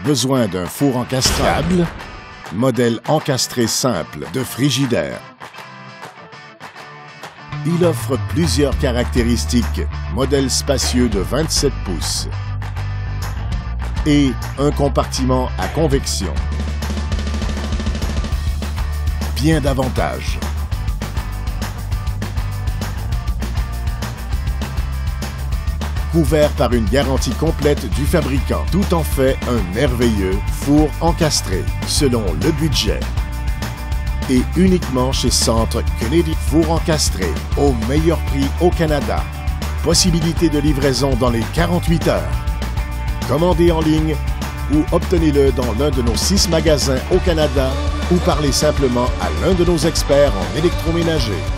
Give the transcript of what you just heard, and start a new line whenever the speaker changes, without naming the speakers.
Besoin d'un four encastrable? Modèle encastré simple de frigidaire. Il offre plusieurs caractéristiques. Modèle spacieux de 27 pouces. Et un compartiment à convection. Bien davantage. Couvert par une garantie complète du fabricant. Tout en fait un merveilleux four encastré, selon le budget. Et uniquement chez Centre Kennedy. Four encastré, au meilleur prix au Canada. Possibilité de livraison dans les 48 heures. Commandez en ligne ou obtenez-le dans l'un de nos 6 magasins au Canada ou parlez simplement à l'un de nos experts en électroménager.